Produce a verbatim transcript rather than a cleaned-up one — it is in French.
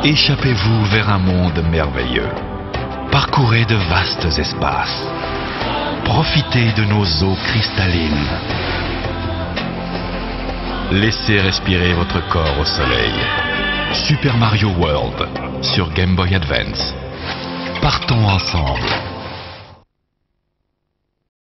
Échappez-vous vers un monde merveilleux. Parcourez de vastes espaces. Profitez de nos eaux cristallines. Laissez respirer votre corps au soleil. Super Mario World sur Game Boy Advance. Partons ensemble.